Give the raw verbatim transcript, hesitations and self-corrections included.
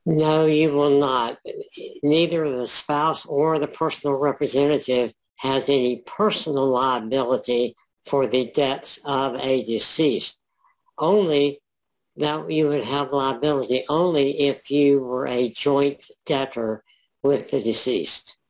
No, you will not. Neither the spouse or the personal representative has any personal liability for the debts of a deceased. Only that you would have liability only if you were a joint debtor with the deceased.